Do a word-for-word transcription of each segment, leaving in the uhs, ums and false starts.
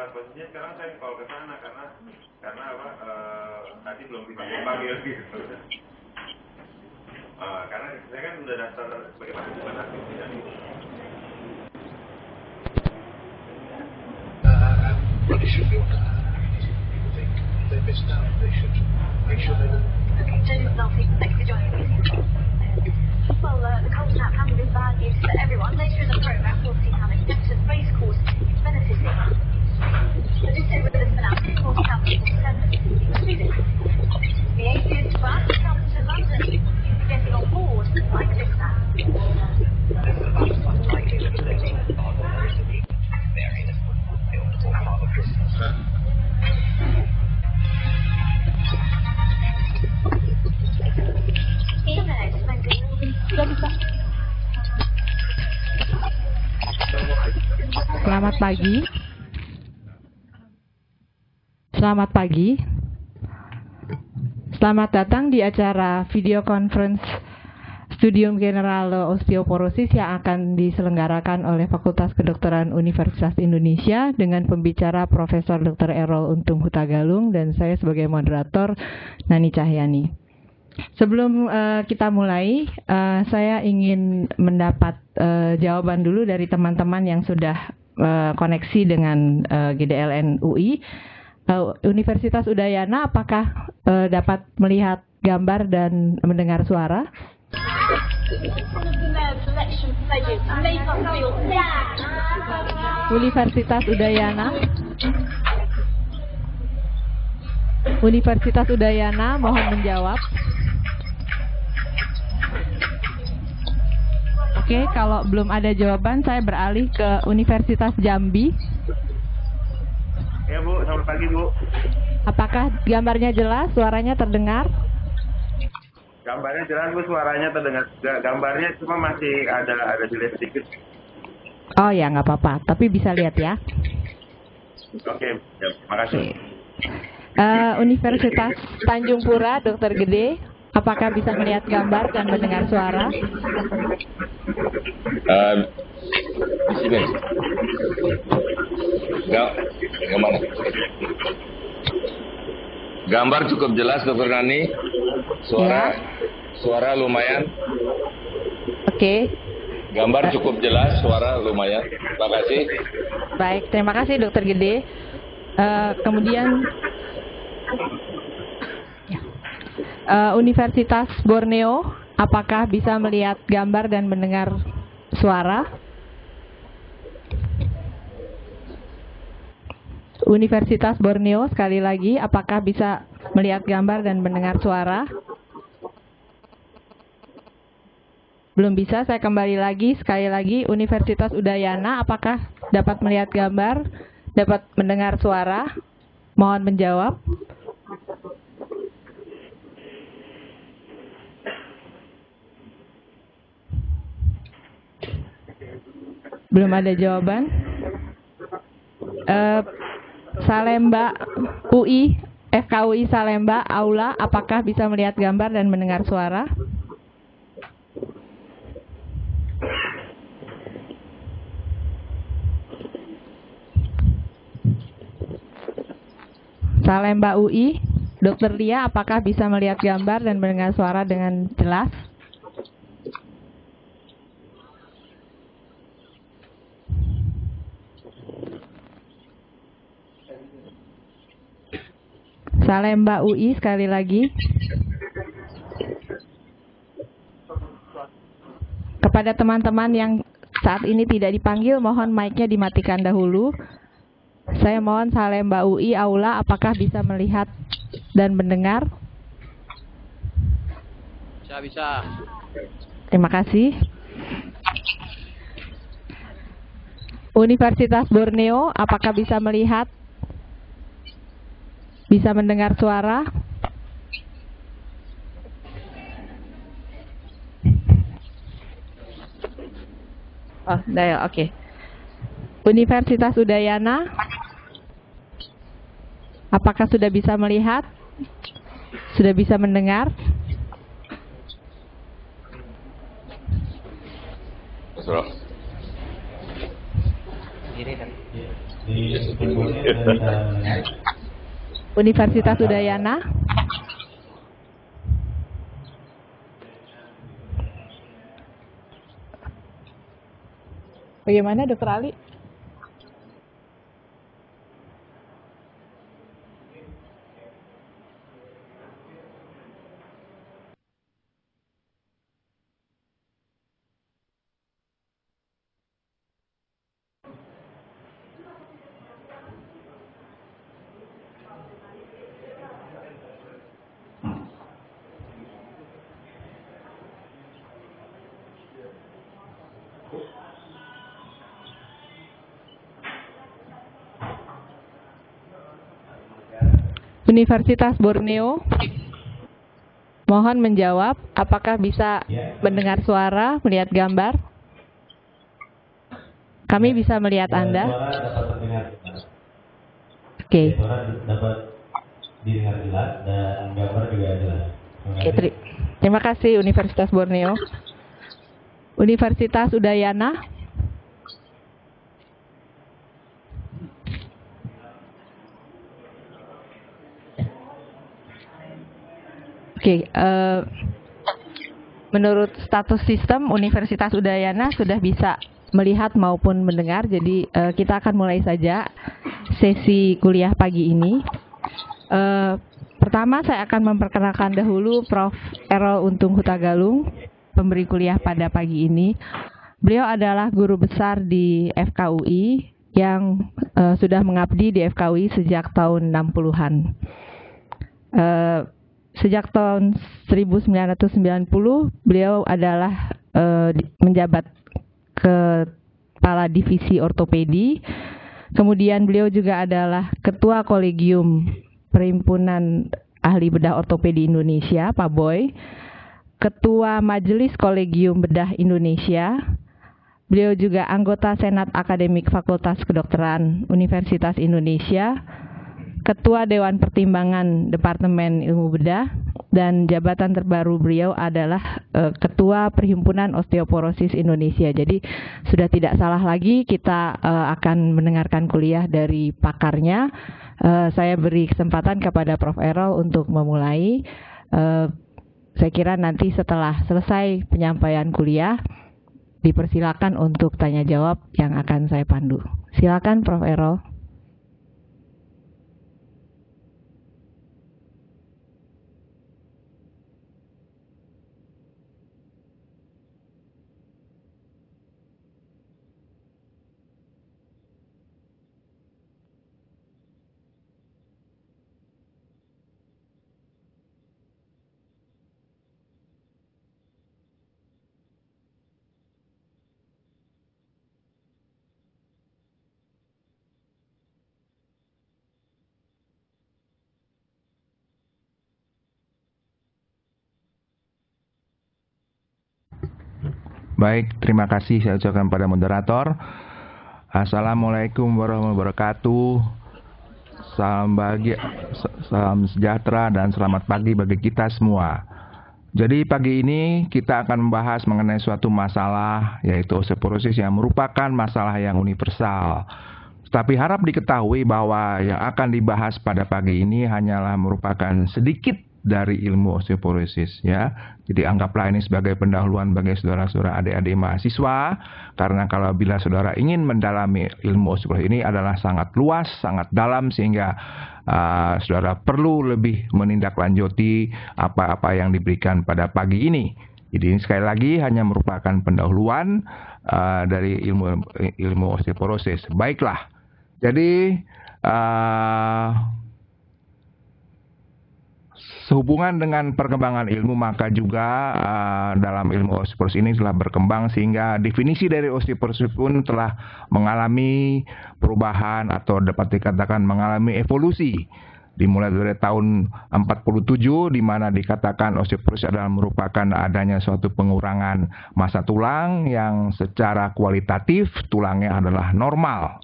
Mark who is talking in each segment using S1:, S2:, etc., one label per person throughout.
S1: posisinya sekarang saya call ke sana karena karena apa uh, tadi belum dipanggil panggil gitu. Uh, karena saya kan udah daftar sebagai partisipan aktif di dalam itu.
S2: They should feel they missed out. They should make sure they.
S3: Okay, lovely. Thanks for joining me. Well, uh, the cold snap hasn't been bad news for everyone. Later in the programme, we'll see how the extensive race course is benefiting. But just stay with us for now. We'll have seven music. The atheist bus comes to London, getting on board like this man.
S4: Selamat pagi. Selamat pagi. Selamat datang di acara video conference Studium Generale Osteoporosis yang akan diselenggarakan oleh Fakultas Kedokteran Universitas Indonesia dengan pembicara Profesor Doktor Errol Untung Hutagalung dan saya sebagai moderator Nani Cahyani. Sebelum uh, kita mulai, uh, saya ingin mendapat uh, jawaban dulu dari teman-teman yang sudah uh, koneksi dengan uh, G D L N U I. Uh, Universitas Udayana, apakah uh, dapat melihat gambar dan mendengar suara? Universitas Udayana. Universitas Udayana, mohon menjawab. Oke, kalau belum ada jawaban, saya beralih ke Universitas Jambi.
S1: Ya Bu, selamat pagi Bu.
S4: Apakah gambarnya jelas, suaranya terdengar?
S1: Gambarnya jelas Bu, suaranya terdengar. Gambarnya cuma masih ada ada delay sedikit.
S4: Oh ya, nggak apa-apa, tapi bisa lihat ya.
S1: Oke, ya, makasih.
S4: Uh, Universitas Tanjung Pura, Dokter Gede, apakah bisa melihat gambar dan mendengar suara?
S5: Uh, di sini. Gak, gimana? Gambar cukup jelas, Dokter Nani. Suara, ya. Suara lumayan.
S4: Oke. Okay.
S5: Gambar cukup jelas, suara lumayan. Terima kasih.
S4: Baik, terima kasih Dokter Gede. Uh, kemudian uh, Universitas Borneo, apakah bisa melihat gambar dan mendengar suara? Universitas Borneo, sekali lagi, apakah bisa melihat gambar dan mendengar suara? Belum bisa, saya kembali lagi, sekali lagi, Universitas Udayana, apakah dapat melihat gambar, dapat mendengar suara? Mohon menjawab. Belum ada jawaban. Uh, Salemba U I, F K U I Salemba, Aula, apakah bisa melihat gambar dan mendengar suara? Salemba U I, Dokter Lia, apakah bisa melihat gambar dan mendengar suara dengan jelas? Salemba U I, sekali lagi. Kepada teman-teman yang saat ini tidak dipanggil, mohon mic-nya dimatikan dahulu. Saya mohon Salemba U I Aula, apakah bisa melihat dan mendengar?
S6: Bisa, bisa.
S4: Terima kasih. Universitas Borneo, apakah bisa melihat? Bisa mendengar suara? Oh, dial, oke. Okay. Universitas Udayana, apakah sudah bisa melihat? Sudah bisa mendengar? Universitas Udayana. Bagaimana Dokter Ali? Universitas Borneo, mohon menjawab apakah bisa mendengar suara, melihat gambar? Kami bisa melihat Anda. Oke. Oke, teri- terima kasih Universitas Borneo. Universitas Udayana. Oke, okay, uh, menurut status sistem Universitas Udayana sudah bisa melihat maupun mendengar, jadi uh, kita akan mulai saja sesi kuliah pagi ini. Uh, pertama saya akan memperkenalkan dahulu Profesor Errol Untung Hutagalung, pemberi kuliah pada pagi ini. Beliau adalah guru besar di F K U I yang uh, sudah mengabdi di F K U I sejak tahun enam puluhan. Uh, Sejak tahun seribu sembilan ratus sembilan puluh, beliau adalah uh, menjabat Kepala Divisi Ortopedi. Kemudian beliau juga adalah Ketua Kolegium Perhimpunan Ahli Bedah Ortopedi Indonesia, P A B O I, Ketua Majelis Kolegium Bedah Indonesia. Beliau juga anggota Senat Akademik Fakultas Kedokteran Universitas Indonesia, Ketua Dewan Pertimbangan Departemen Ilmu Bedah, dan jabatan terbaru beliau adalah uh, Ketua Perhimpunan Osteoporosis Indonesia. Jadi sudah tidak salah lagi kita uh, akan mendengarkan kuliah dari pakarnya. Uh, saya beri kesempatan kepada Profesor Errol untuk memulai. Uh, saya kira nanti setelah selesai penyampaian kuliah, dipersilakan untuk tanya jawab yang akan saya pandu. Silakan Profesor Errol.
S6: Baik, terima kasih saya ucapkan pada moderator. Assalamualaikum warahmatullahi wabarakatuh. Salam bahagia, salam sejahtera dan selamat pagi bagi kita semua. Jadi pagi ini kita akan membahas mengenai suatu masalah, yaitu osteoporosis yang merupakan masalah yang universal. Tapi harap diketahui bahwa yang akan dibahas pada pagi ini hanyalah merupakan sedikit dari ilmu osteoporosis, ya. Jadi anggaplah ini sebagai pendahuluan bagi saudara-saudara adik-adik mahasiswa, karena kalau bila saudara ingin mendalami ilmu osteoporosis ini adalah sangat luas, sangat dalam, sehingga uh, saudara perlu lebih menindaklanjuti apa-apa yang diberikan pada pagi ini. Jadi ini sekali lagi hanya merupakan pendahuluan uh, dari ilmu ilmu osteoporosis. Baiklah, jadi uh, sehubungan dengan perkembangan ilmu, maka juga uh, dalam ilmu osteoporosis ini telah berkembang sehingga definisi dari osteoporosis pun telah mengalami perubahan atau dapat dikatakan mengalami evolusi. Dimulai dari tahun empat puluh tujuh, di mana dikatakan osteoporosis adalah merupakan adanya suatu pengurangan massa tulang yang secara kualitatif tulangnya adalah normal.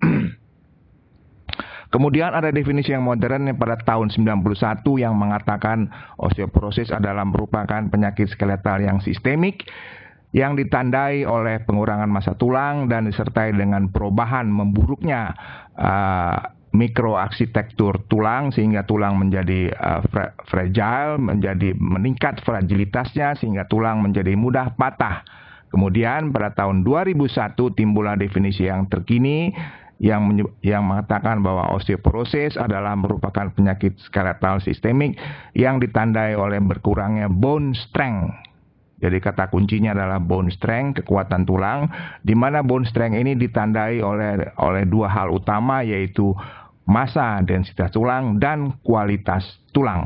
S6: Kemudian ada definisi yang modern yang pada tahun sembilan puluh satu yang mengatakan osteoporosis adalah merupakan penyakit skeletal yang sistemik yang ditandai oleh pengurangan massa tulang dan disertai dengan perubahan memburuknya uh, mikroarsitektur tulang sehingga tulang menjadi uh, fra fragile, menjadi meningkat fragilitasnya sehingga tulang menjadi mudah patah. Kemudian pada tahun dua ribu satu timbullah definisi yang terkini yang yang mengatakan bahwa osteoporosis adalah merupakan penyakit skeletal sistemik yang ditandai oleh berkurangnya bone strength. Jadi kata kuncinya adalah bone strength, kekuatan tulang, di mana bone strength ini ditandai oleh oleh dua hal utama, yaitu massa densitas tulang dan kualitas tulang.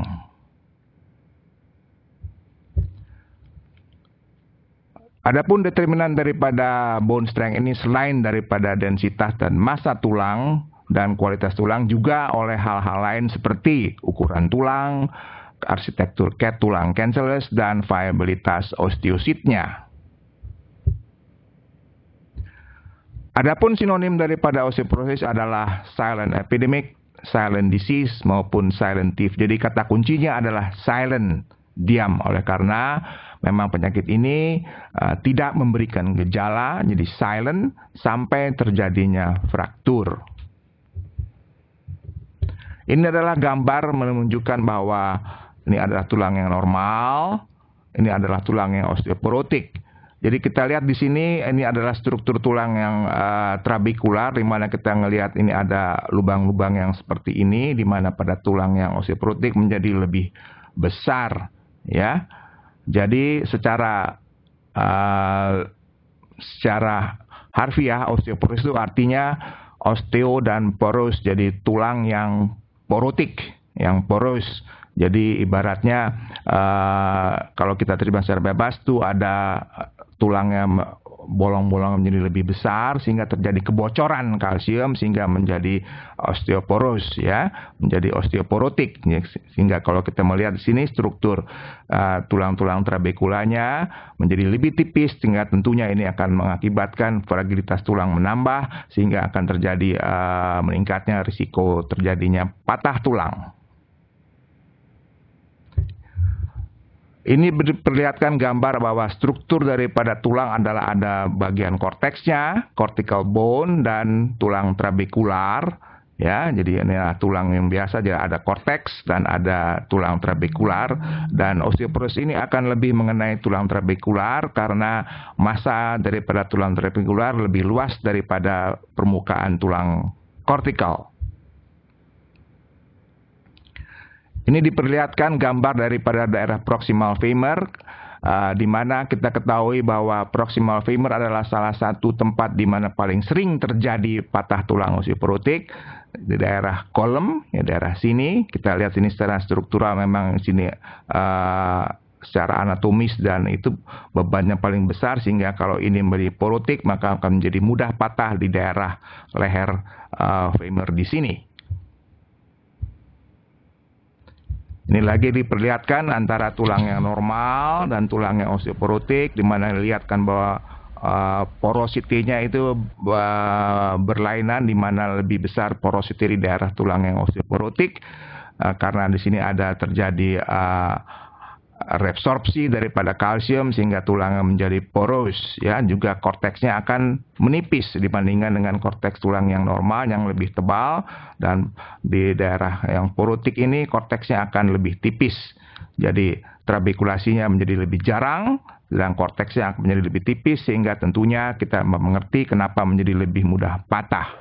S6: Adapun determinan daripada bone strength ini selain daripada densitas dan massa tulang dan kualitas tulang juga oleh hal-hal lain seperti ukuran tulang, arsitektur cat tulang cancellous, dan viabilitas osteositnya. Adapun sinonim daripada osteoporosis adalah silent epidemic, silent disease maupun silent thief. Jadi kata kuncinya adalah silent, diam, oleh karena memang penyakit ini uh, tidak memberikan gejala, jadi silent sampai terjadinya fraktur. Ini adalah gambar menunjukkan bahwa ini adalah tulang yang normal, ini adalah tulang yang osteoporotik. Jadi kita lihat di sini ini adalah struktur tulang yang uh, trabekular, di mana kita melihat ini ada lubang-lubang yang seperti ini, di mana pada tulang yang osteoporotik menjadi lebih besar, ya. Jadi secara uh, secara harfiah osteoporosis itu artinya osteo dan poros, jadi tulang yang porotik, yang poros. Jadi ibaratnya uh, kalau kita terima secara bebas tuh ada tulangnya bolong-bolong menjadi lebih besar sehingga terjadi kebocoran kalsium sehingga menjadi osteoporos, ya, menjadi osteoporotik. Sehingga kalau kita melihat di sini struktur tulang-tulang uh, trabekulanya menjadi lebih tipis sehingga tentunya ini akan mengakibatkan fragilitas tulang menambah sehingga akan terjadi uh, meningkatnya risiko terjadinya patah tulang. Ini memperlihatkan gambar bahwa struktur daripada tulang adalah ada bagian korteksnya, cortical bone, dan tulang trabekular. Ya, jadi ini adalah tulang yang biasa, jadi ada korteks dan ada tulang trabekular. Dan osteoporosis ini akan lebih mengenai tulang trabekular karena massa daripada tulang trabekular lebih luas daripada permukaan tulang kortikal. Ini diperlihatkan gambar daripada daerah proximal femur, uh, di mana kita ketahui bahwa proximal femur adalah salah satu tempat di mana paling sering terjadi patah tulang osteoporotik di daerah kolom, ya daerah sini. Kita lihat sini secara struktural memang sini uh, secara anatomis dan itu bebannya paling besar sehingga kalau ini menjadi porotik maka akan menjadi mudah patah di daerah leher uh, femur di sini. Ini lagi diperlihatkan antara tulang yang normal dan tulang yang osteoporotik, di mana dilihatkan bahwa uh, porosity-nya itu uh, berlainan, di mana lebih besar porosity di daerah tulang yang osteoporotik uh, karena di sini ada terjadi uh, reabsorpsi daripada kalsium sehingga tulangnya menjadi poros, ya. Juga korteksnya akan menipis dibandingkan dengan korteks tulang yang normal yang lebih tebal, dan di daerah yang porotik ini korteksnya akan lebih tipis. Jadi trabekulasinya menjadi lebih jarang dan korteksnya akan menjadi lebih tipis sehingga tentunya kita mengerti kenapa menjadi lebih mudah patah.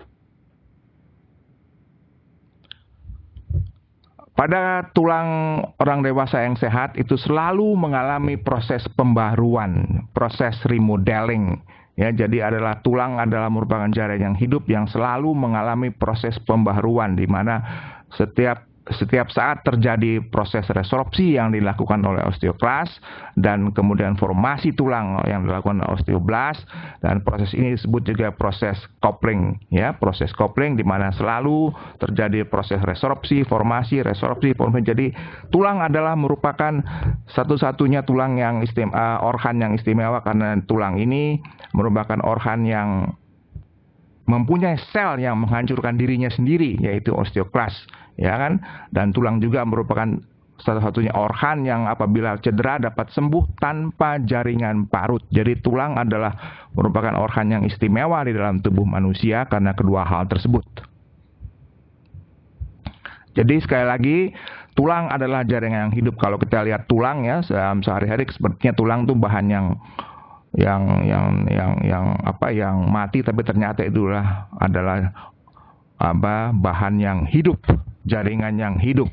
S6: Pada tulang orang dewasa yang sehat itu selalu mengalami proses pembaruan, proses remodeling. Ya, jadi adalah tulang adalah merupakan jaringan yang hidup yang selalu mengalami proses pembaruan, di mana setiap setiap saat terjadi proses resorpsi yang dilakukan oleh osteoklas dan kemudian formasi tulang yang dilakukan oleh osteoblast, dan proses ini disebut juga proses coupling, ya, proses coupling di mana selalu terjadi proses resorpsi, formasi, resorpsi, formasi. Jadi tulang adalah merupakan satu-satunya tulang yang istimewa, organ yang istimewa karena tulang ini merupakan organ yang mempunyai sel yang menghancurkan dirinya sendiri, yaitu osteoklas, ya kan? Dan tulang juga merupakan satu-satunya organ yang apabila cedera dapat sembuh tanpa jaringan parut. Jadi tulang adalah merupakan organ yang istimewa di dalam tubuh manusia karena kedua hal tersebut. Jadi sekali lagi, tulang adalah jaringan yang hidup. Kalau kita lihat tulang ya sehari-hari, sepertinya tulang itu bahan yang yang yang yang yang apa yang mati, tapi ternyata itulah adalah apa bahan yang hidup, jaringan yang hidup.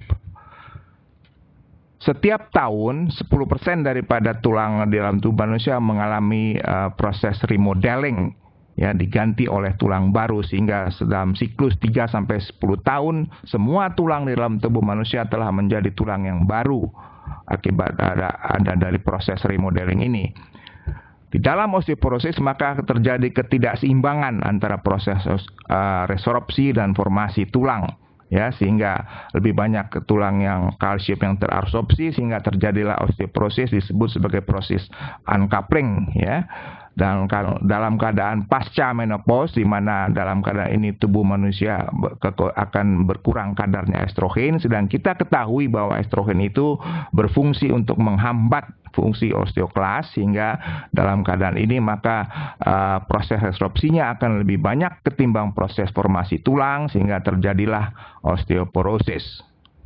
S6: Setiap tahun sepuluh persen daripada tulang di dalam tubuh manusia mengalami uh, proses remodeling, ya, diganti oleh tulang baru, sehingga dalam siklus tiga sampai sepuluh tahun semua tulang di dalam tubuh manusia telah menjadi tulang yang baru akibat ada, ada dari proses remodeling ini. Di dalam osteoporosis maka terjadi ketidakseimbangan antara proses uh, resorpsi dan formasi tulang, ya, sehingga lebih banyak tulang yang kalsium yang terabsorpsi sehingga terjadilah osteoporosis, disebut sebagai proses uncoupling, ya. Dan dalam keadaan pasca menopause, di mana dalam keadaan ini tubuh manusia akan berkurang kadarnya estrogen, sedang kita ketahui bahwa estrogen itu berfungsi untuk menghambat fungsi osteoklas, sehingga dalam keadaan ini maka uh, proses resorpsinya akan lebih banyak ketimbang proses formasi tulang, sehingga terjadilah osteoporosis.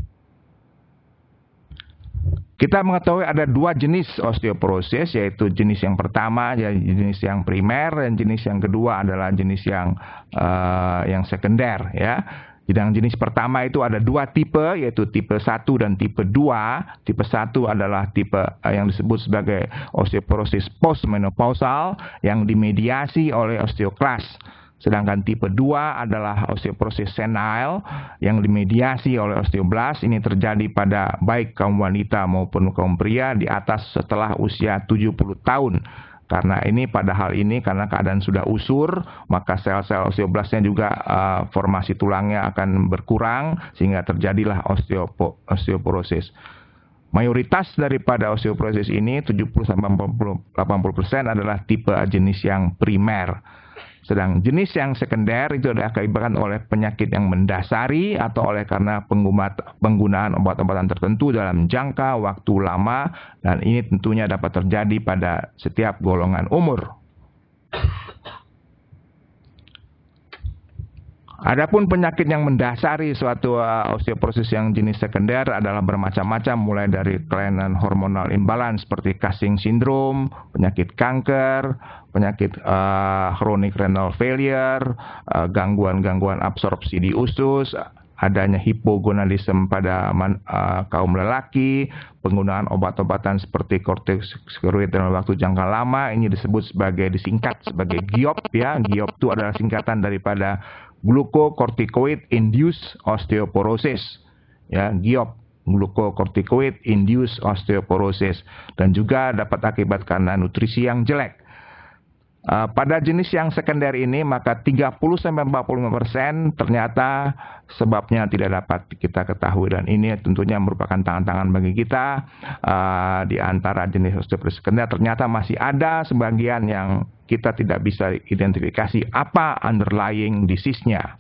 S6: Kita mengetahui ada dua jenis osteoporosis, yaitu jenis yang pertama ya jenis yang primer, dan jenis yang kedua adalah jenis yang uh, yang sekunder, ya. Yang jenis pertama itu ada dua tipe, yaitu tipe satu dan tipe dua. Tipe satu adalah tipe uh, yang disebut sebagai osteoporosis postmenopausal yang dimediasi oleh osteoklas. Sedangkan tipe dua adalah osteoporosis senile yang dimediasi oleh osteoblas. Ini terjadi pada baik kaum wanita maupun kaum pria di atas setelah usia tujuh puluh tahun. Karena ini pada hal ini karena keadaan sudah usur, maka sel-sel osteoblasnya juga uh, formasi tulangnya akan berkurang sehingga terjadilah osteopo osteoporosis. Mayoritas daripada osteoporosis ini tujuh puluh sampai delapan puluh persen adalah tipe jenis yang primer. Sedang jenis yang sekunder itu diakibatkan oleh penyakit yang mendasari atau oleh karena penggunaan obat-obatan tertentu dalam jangka waktu lama, dan ini tentunya dapat terjadi pada setiap golongan umur. Adapun penyakit yang mendasari suatu uh, osteoporosis yang jenis sekunder adalah bermacam-macam, mulai dari kelainan hormonal imbalance seperti Cushing syndrome, penyakit kanker, penyakit uh, chronic renal failure, uh, gangguan-gangguan absorpsi di usus, adanya hipogonadisme pada man, uh, kaum lelaki, penggunaan obat-obatan seperti kortikosteroid dalam waktu jangka lama, ini disebut sebagai disingkat sebagai G I O P, ya. G I O P itu adalah singkatan daripada glucocorticoid induced osteoporosis, ya, G I O P, glucocorticoid induced osteoporosis, dan juga dapat akibat karena nutrisi yang jelek. Uh, pada jenis yang sekunder ini maka tiga puluh sampai empat puluh lima persen ternyata sebabnya tidak dapat kita ketahui, dan ini tentunya merupakan tantangan bagi kita. Uh, di antara jenis osteoporosis sekunder ternyata masih ada sebagian yang kita tidak bisa identifikasi apa underlying disease-nya.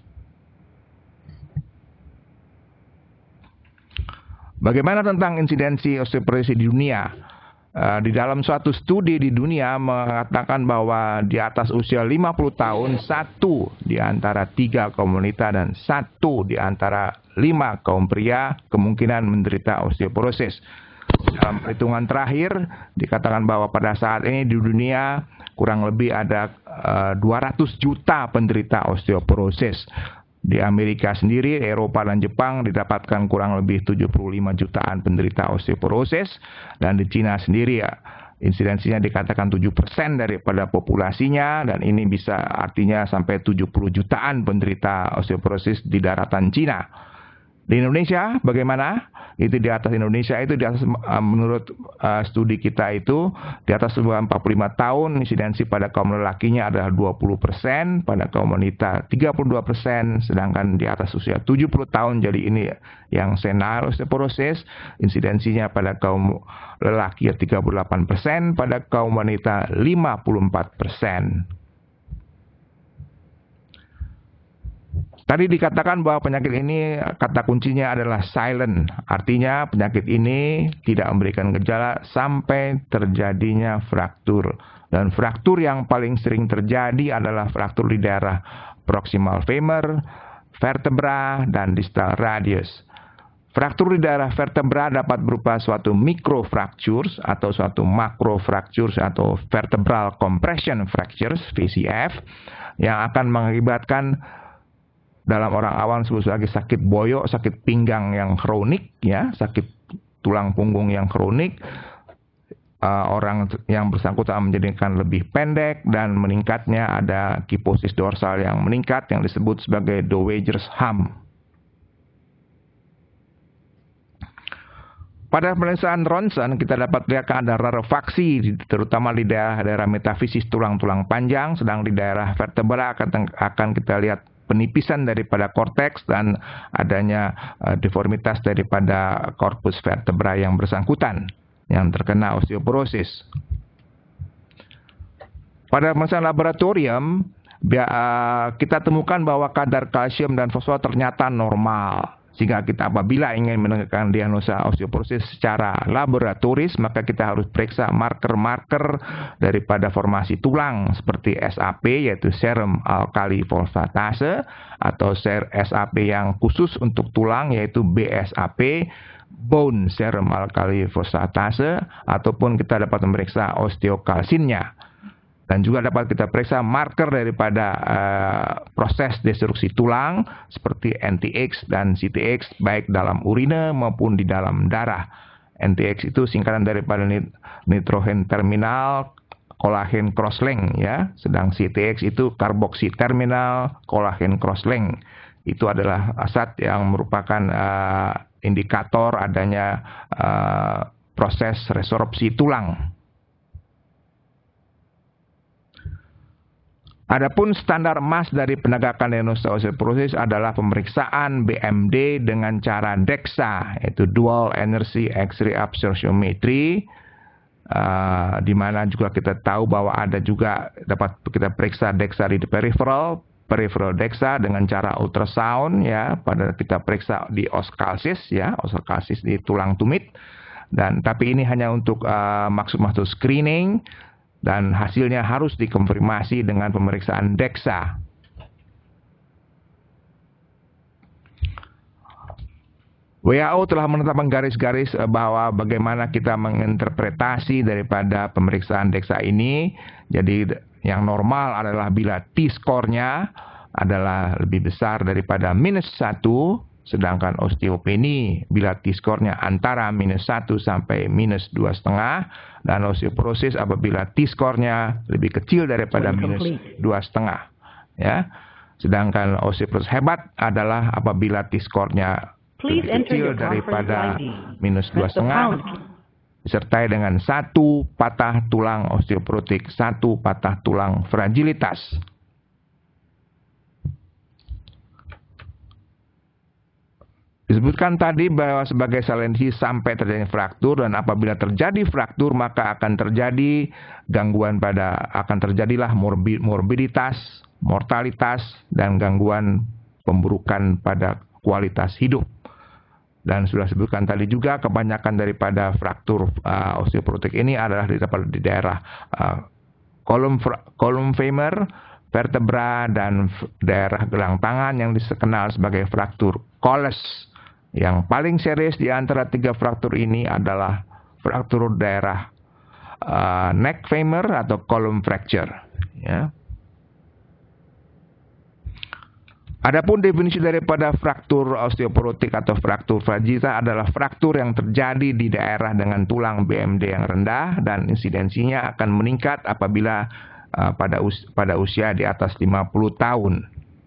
S6: Bagaimana tentang insidensi osteoporosis di dunia? Uh, di dalam suatu studi di dunia mengatakan bahwa di atas usia lima puluh tahun, satu di antara tiga kaum wanita dan satu di antara lima kaum pria kemungkinan menderita osteoporosis. Dalam perhitungan terakhir dikatakan bahwa pada saat ini di dunia kurang lebih ada uh, dua ratus juta penderita osteoporosis. Di Amerika sendiri, Eropa dan Jepang didapatkan kurang lebih tujuh puluh lima jutaan penderita osteoporosis, dan di Cina sendiri ya insidensinya dikatakan tujuh persen daripada populasinya, dan ini bisa artinya sampai tujuh puluh jutaan penderita osteoporosis di daratan Cina. Di Indonesia bagaimana? Itu di atas Indonesia itu di atas uh, menurut uh, studi kita itu di atas empat puluh lima tahun insidensi pada kaum lelakinya adalah dua puluh persen, pada kaum wanita tiga puluh dua persen, sedangkan di atas usia tujuh puluh tahun, jadi ini yang senile osteoporosis, insidensinya pada kaum lelaki tiga puluh delapan persen, pada kaum wanita lima puluh empat persen. Tadi dikatakan bahwa penyakit ini kata kuncinya adalah silent. Artinya penyakit ini tidak memberikan gejala sampai terjadinya fraktur. Dan fraktur yang paling sering terjadi adalah fraktur di daerah proximal femur, vertebra, dan distal radius. Fraktur di daerah vertebra dapat berupa suatu microfractures atau suatu macrofractures atau vertebral compression fractures V C F yang akan mengakibatkan dalam orang awam disebut sebagai sakit boyok, sakit pinggang yang kronik, ya, sakit tulang punggung yang kronik. Uh, orang yang bersangkutan menjadikan lebih pendek dan meningkatnya ada kiposis dorsal yang meningkat yang disebut sebagai Dowager's hump. Pada pemeriksaan ronsen kita dapat lihat ada rarefaksi terutama di daerah-daerah metafisis tulang-tulang panjang, sedang di daerah vertebra akan, akan kita lihat penipisan daripada korteks dan adanya uh, deformitas daripada korpus vertebra yang bersangkutan yang terkena osteoporosis. Pada pemeriksaan laboratorium uh, kita temukan bahwa kadar kalsium dan fosfor ternyata normal. Sehingga kita apabila ingin menegakkan diagnosa osteoporosis secara laboratoris, maka kita harus periksa marker-marker daripada formasi tulang seperti S A P yaitu serum alkali fosfatase atau S A P yang khusus untuk tulang yaitu B S A P bone serum alkali fosfatase ataupun kita dapat memeriksa osteokalsinnya. Dan juga dapat kita periksa marker daripada uh, proses destruksi tulang seperti N T X dan C T X baik dalam urine maupun di dalam darah. N T X itu singkatan daripada nitrogen terminal kolagen cross-link, ya. Sedang C T X itu karboksi terminal kolagen cross-link. Itu adalah zat yang merupakan uh, indikator adanya uh, proses resorpsi tulang. Adapun standar emas dari penegakan diagnosa osteoporosis adalah pemeriksaan B M D dengan cara DEXA, yaitu Dual Energy X-ray Absorptiometry, uh, di mana juga kita tahu bahwa ada juga dapat kita periksa DEXA di peripheral, peripheral DEXA dengan cara ultrasound, ya, pada kita periksa di oskalsis, ya, oskalsis di tulang tumit, dan tapi ini hanya untuk uh, maksud-maksud screening. Dan hasilnya harus dikonfirmasi dengan pemeriksaan DEXA. W H O telah menetapkan garis-garis bahwa bagaimana kita menginterpretasi daripada pemeriksaan DEXA ini. Jadi yang normal adalah bila T-score-nya adalah lebih besar daripada minus satu, sedangkan osteopenia bila T-score-nya antara minus satu sampai minus dua koma lima, dan osteoporosis apabila T-score-nya lebih kecil daripada minus dua koma lima. Ya. Sedangkan osteoporosis hebat adalah apabila T-score-nya lebih kecil daripada minus dua koma lima, disertai dengan satu patah tulang osteoporotik, satu patah tulang fragilitas. Disebutkan tadi bahwa sebagai saliensi sampai terjadi fraktur, dan apabila terjadi fraktur maka akan terjadi gangguan pada akan terjadilah morbid, morbiditas, mortalitas, dan gangguan pemburukan pada kualitas hidup. Dan sudah disebutkan tadi juga kebanyakan daripada fraktur uh, osteoporotik ini adalah di, di daerah uh, kolom kolom femur, vertebra, dan daerah gelang tangan yang dikenal sebagai fraktur Colles. Yang paling serius di antara tiga fraktur ini adalah fraktur daerah uh, neck femur atau column fracture. Ya. Adapun definisi daripada fraktur osteoporotik atau fraktur fragilitas adalah fraktur yang terjadi di daerah dengan tulang B M D yang rendah dan insidensinya akan meningkat apabila uh, pada, us pada usia di atas lima puluh tahun.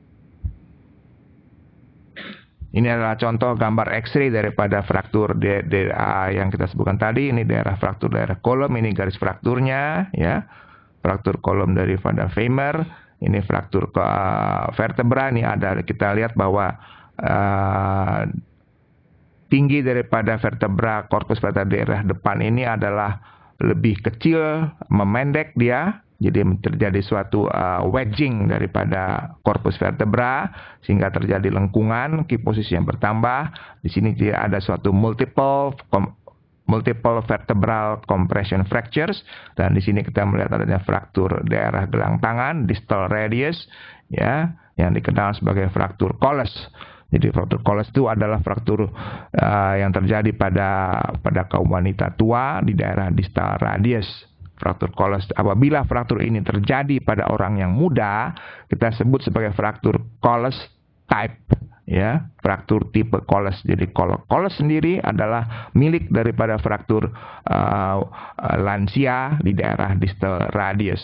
S6: Ini adalah contoh gambar X-ray daripada fraktur de, de, uh, yang kita sebutkan tadi. Ini daerah fraktur daerah kolom, ini garis frakturnya, ya. Fraktur kolom daripada femur, ini fraktur uh, vertebra. Ini ada kita lihat bahwa uh, tinggi daripada vertebra korpus vertebra daerah depan ini adalah lebih kecil, memendek dia, Jadi terjadi suatu uh, wedging daripada korpus vertebra sehingga terjadi lengkungan, kiposis yang bertambah. Di sini ada suatu multiple multiple vertebral compression fractures, dan di sini kita melihat adanya fraktur daerah gelang tangan distal radius, ya, yang dikenal sebagai fraktur Colles. Jadi fraktur Colles itu adalah fraktur uh, yang terjadi pada pada kaum wanita tua di daerah distal radius. Fraktur Colles, apabila fraktur ini terjadi pada orang yang muda, kita sebut sebagai fraktur Colles type, ya, fraktur tipe Colles. Jadi Colles sendiri adalah milik daripada fraktur uh, uh, lansia di daerah distal radius.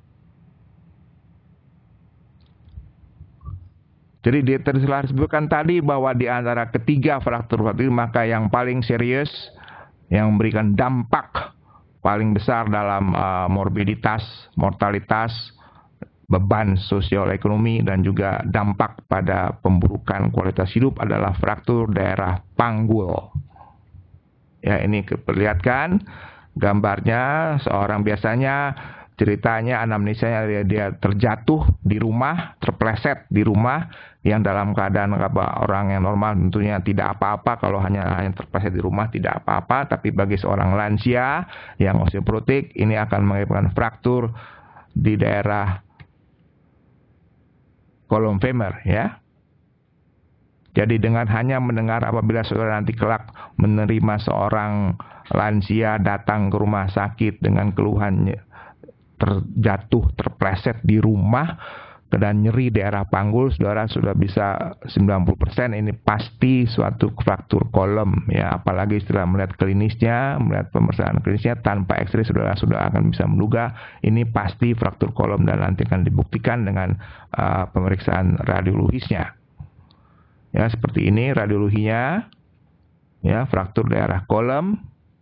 S6: Jadi telah disebutkan tadi bahwa di antara ketiga fraktur fraktur maka yang paling serius, yang memberikan dampak paling besar dalam uh, morbiditas, mortalitas, beban sosial ekonomi, dan juga dampak pada pemburukan kualitas hidup adalah fraktur daerah panggul. Ya, ini diperlihatkan gambarnya seorang biasanya ceritanya anamnesanya dia, dia terjatuh di rumah, terpleset di rumah, yang dalam keadaan apa, orang yang normal tentunya tidak apa-apa, kalau hanya hanya terpleset di rumah tidak apa-apa, tapi bagi seorang lansia yang osteoporotik ini akan menyebabkan fraktur di daerah kolom femur, ya. Jadi dengan hanya mendengar apabila saudara nanti kelak menerima seorang lansia datang ke rumah sakit dengan keluhan terjatuh, terpleset di rumah dan nyeri daerah panggul, saudara sudah bisa sembilan puluh persen ini pasti suatu fraktur kolom, ya. Apalagi setelah melihat klinisnya, melihat pemeriksaan klinisnya tanpa X-ray, saudara sudah akan bisa menduga ini pasti fraktur kolom, dan nanti akan dibuktikan dengan uh, pemeriksaan radiologisnya. Ya, seperti ini radiologinya, ya, fraktur daerah kolom.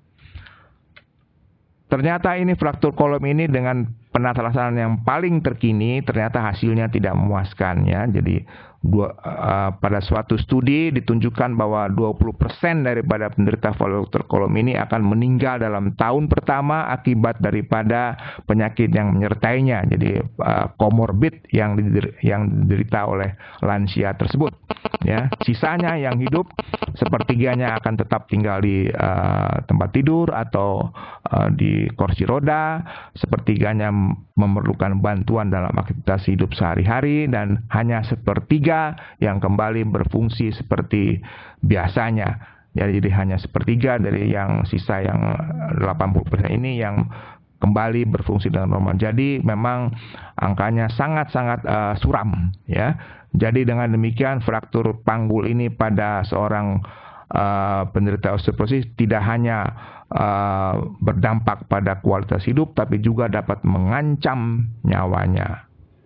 S6: Ternyata ini fraktur kolom ini dengan penata-laksanaan yang paling terkini ternyata hasilnya tidak memuaskan, ya. Jadi dua, uh, pada suatu studi ditunjukkan bahwa dua puluh persen daripada penderita fraktur kolom ini akan meninggal dalam tahun pertama akibat daripada penyakit yang menyertainya. Jadi uh, komorbid yang dider- yang diderita oleh lansia tersebut, ya. Sisanya yang hidup sepertiganya akan tetap tinggal di uh, tempat tidur atau uh, di kursi roda, sepertiganya memerlukan bantuan dalam aktivitas hidup sehari-hari, dan hanya sepertiga yang kembali berfungsi seperti biasanya. Jadi, jadi hanya sepertiga dari yang sisa yang delapan puluh persen ini yang kembali berfungsi dengan normal. Jadi memang angkanya sangat-sangat uh, suram, ya. Jadi dengan demikian fraktur panggul ini pada seorang uh, penderita osteoporosis tidak hanya uh, berdampak pada kualitas hidup, tapi juga dapat mengancam nyawanya.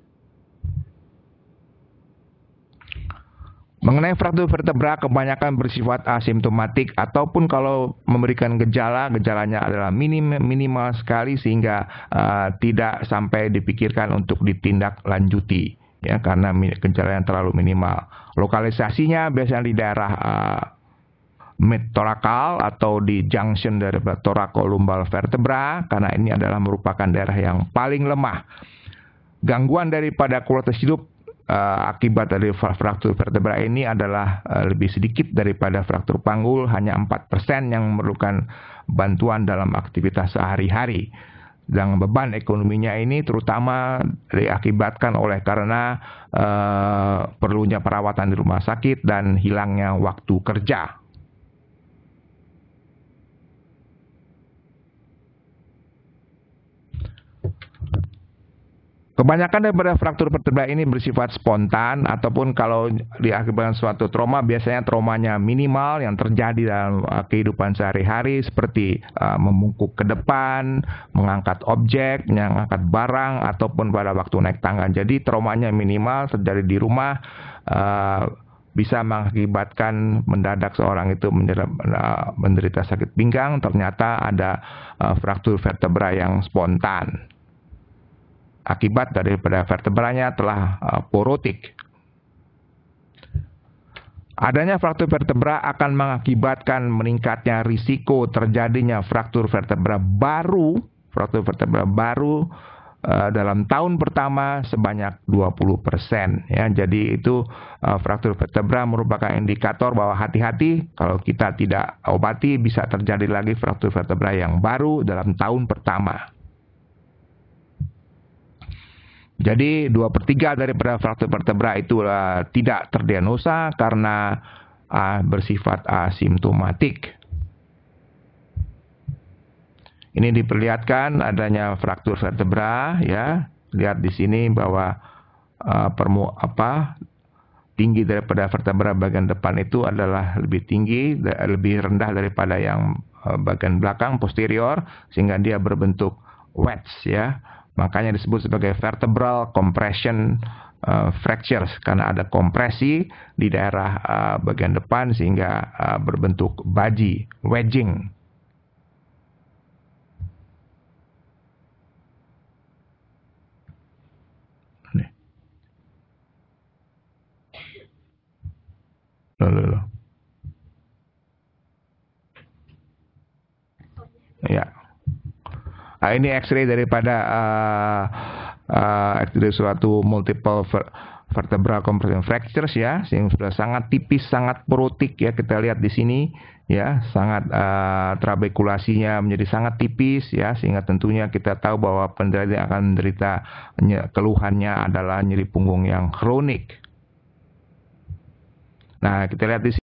S6: Mengenai fraktur vertebra kebanyakan bersifat asimptomatik, ataupun kalau memberikan gejala, gejalanya adalah minim, minimal sekali sehingga uh, tidak sampai dipikirkan untuk ditindaklanjuti, ya, karena gejala yang terlalu minimal. Lokalisasinya biasanya di daerah uh, mid-thoracal atau di junction dari thoracolumbar vertebra, karena ini adalah merupakan daerah yang paling lemah. Gangguan daripada kualitas hidup Uh, akibat dari fraktur vertebra ini adalah uh, lebih sedikit daripada fraktur panggul, hanya empat persen yang memerlukan bantuan dalam aktivitas sehari-hari. Dan beban ekonominya ini terutama diakibatkan oleh karena uh, perlunya perawatan di rumah sakit dan hilangnya waktu kerja. Kebanyakan daripada fraktur vertebra ini bersifat spontan, ataupun kalau diakibatkan suatu trauma, biasanya traumanya minimal yang terjadi dalam uh, kehidupan sehari-hari, seperti uh, membungkuk ke depan, mengangkat objek, mengangkat barang, ataupun pada waktu naik tangga. Jadi traumanya minimal, terjadi di rumah, uh, bisa mengakibatkan mendadak seorang itu menderita, uh, menderita sakit pinggang. Ternyata ada uh, fraktur vertebra yang spontan akibat daripada vertebranya telah uh, porotik. Adanya fraktur vertebra akan mengakibatkan meningkatnya risiko terjadinya fraktur vertebra baru, fraktur vertebra baru uh, dalam tahun pertama sebanyak dua puluh persen ya. Jadi itu uh, fraktur vertebra merupakan indikator bahwa hati-hati kalau kita tidak obati bisa terjadi lagi fraktur vertebra yang baru dalam tahun pertama. Jadi dua per tiga daripada fraktur vertebra itu uh, tidak terdiagnosa karena uh, bersifat asimptomatik. Ini diperlihatkan adanya fraktur vertebra ya. Lihat di sini bahwa uh, permu apa tinggi daripada vertebra bagian depan itu adalah lebih tinggi, lebih rendah daripada yang uh, bagian belakang posterior sehingga dia berbentuk wedge ya. Makanya disebut sebagai vertebral compression uh, fractures karena ada kompresi di daerah uh, bagian depan sehingga uh, berbentuk baji, wedging. Nih. Loh, loh, loh. Ya. Nah, ini X-ray daripada uh, uh, dari suatu multiple ver vertebral compression fractures ya, yang sudah sangat tipis, sangat porotik ya. Kita lihat di sini ya, sangat uh, trabekulasinya menjadi sangat tipis ya, sehingga tentunya kita tahu bahwa penderita akan menderita keluhannya adalah nyeri punggung yang kronik. Nah, kita lihat di